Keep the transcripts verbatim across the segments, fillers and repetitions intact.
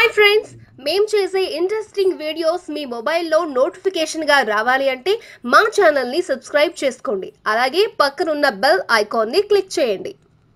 Hi friends, మేము చేసే interesting videos మీ మొబైల్లో నోటిఫికేషన్గా రావాలి అంటే మా ఛానల్ని సబ్స్క్రైబ్ చేసుకోండి. అలాగే పక్కనున్న బెల్ ఐకాన్ని క్లిక్ చేయండి.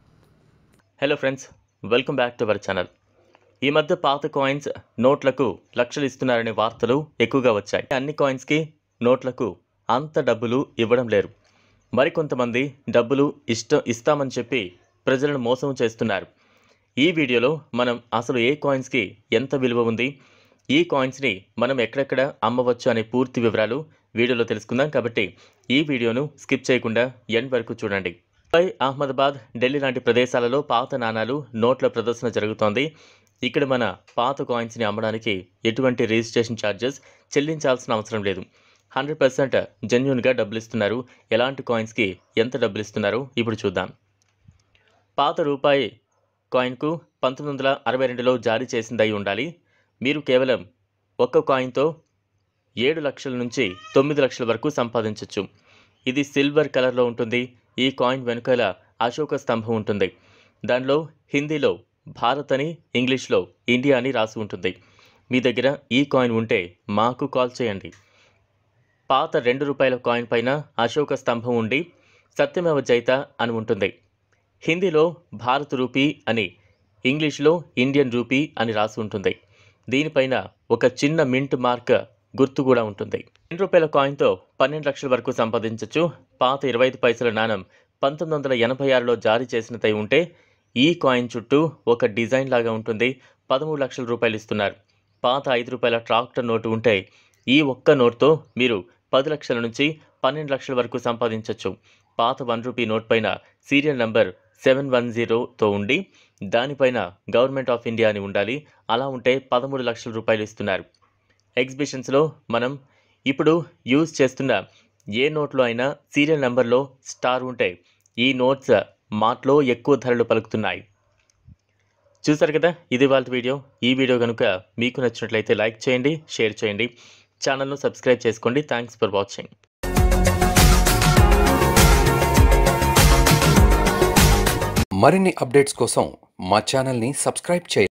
Hello friends, welcome back to our channel. ఈ మధ్య పాత కాయిన్స్ నోట్లకు లక్షలు ఇస్తున్నారనే వార్తలు ఎక్కువగా వచ్చాయి. అన్ని కాయిన్స్కి నోట్లకు అంత డబ్బులు ఇవ్వడం లేరు. మరికొంతమంది డబ్బులు ఇష్ట ఇస్తామని చెప్పి ప్రజలను మోసం చేస్తున్నారు. ఈ వీడియోలో మనం అసలు ఏ కాయిన్స్కి ఎంత విలువ ఉంది, ఈ కాయిన్స్ని మనం ఎక్కడెక్కడ అమ్మవచ్చు అనే పూర్తి వివరాలు వీడియోలో తెలుసుకుందాం. కాబట్టి ఈ వీడియోను స్కిప్ చేయకుండా ఎండ్ వరకు చూడండి. ముంబై, అహ్మదాబాద్, ఢిల్లీ లాంటి ప్రదేశాలలో పాత నాణాలు నోట్ల ప్రదర్శన జరుగుతోంది. ఇక్కడ మన పాత కాయిన్స్ని అమ్మడానికి ఎటువంటి రిజిస్ట్రేషన్ ఛార్జెస్ చెల్లించాల్సిన అవసరం లేదు. హండ్రెడ్ పర్సెంట్ జెన్యున్గా డబ్బులు ఇస్తున్నారు. ఎలాంటి కాయిన్స్కి ఎంత డబ్బులు ఇస్తున్నారో ఇప్పుడు చూద్దాం. పాత రూపాయి కాయిన్కు పంతొమ్మిది వందల అరవై రెండులో జారీ చేసిందై ఉండాలి. మీరు కేవలం ఒక్క కాయిన్తో ఏడు లక్షల నుంచి తొమ్మిది లక్షల వరకు సంపాదించవచ్చు. ఇది సిల్వర్ కలర్లో ఉంటుంది. ఈ కాయిన్ వెనుకాల అశోక స్తంభం ఉంటుంది. దానిలో హిందీలో భారత్ అని, ఇంగ్లీష్లో ఇండియా అని రాసి ఉంటుంది. మీ దగ్గర ఈ కాయిన్ ఉంటే మాకు కాల్ చేయండి. పాత రెండు రూపాయల కాయిన్ పైన అశోక స్తంభం ఉండి సత్యమేవ జయత అని ఉంటుంది. హిందీలో భారత్ రూపీ అని, ఇంగ్లీష్లో ఇండియన్ రూపీ అని రాసి ఉంటుంది. దీనిపైన ఒక చిన్న మింట్ మార్క్ గుర్తు కూడా ఉంటుంది. రెండు రూపాయల కాయిన్తో పన్నెండు లక్షల వరకు సంపాదించవచ్చు. పాత ఇరవై ఐదు పైసల నాణం పంతొమ్మిది వందల ఎనభై ఆరులో జారీ చేసినదై ఉంటే ఈ కాయిన్ చుట్టూ ఒక డిజైన్ లాగా ఉంటుంది. పదమూడు లక్షల రూపాయలు ఇస్తున్నారు. పాత ఐదు రూపాయల ట్రాక్టర్ నోటు ఉంటే ఈ ఒక్క నోట్తో మీరు పది లక్షల నుంచి పన్నెండు లక్షల వరకు సంపాదించవచ్చు. పాత వన్ రూపీ నోట్ పైన సీరియల్ నంబర్ సెవెన్ వన్ జీరోతో ఉండి దానిపైన గవర్నమెంట్ ఆఫ్ ఇండియా అని ఉండాలి. అలా ఉంటే పదమూడు లక్షల రూపాయలు ఇస్తున్నారు. ఎగ్జిబిషన్స్లో మనం ఇప్పుడు యూజ్ చేస్తున్న ఏ నోట్లో అయినా సీరియల్ నెంబర్లో స్టార్ ఉంటే ఈ నోట్స్ మార్ట్లో ఎక్కువ ధరలు పలుకుతున్నాయి. చూసారు కదా, ఇది వాళ్ళ వీడియో. ఈ వీడియో కనుక మీకు నచ్చినట్లయితే లైక్ చేయండి, షేర్ చేయండి, ఛానల్ను సబ్స్క్రైబ్ చేసుకోండి. Thanks for watching. మరిన్ని అప్డేట్స్ కోసం మా ఛానల్ని సబ్స్క్రైబ్ చేయండి.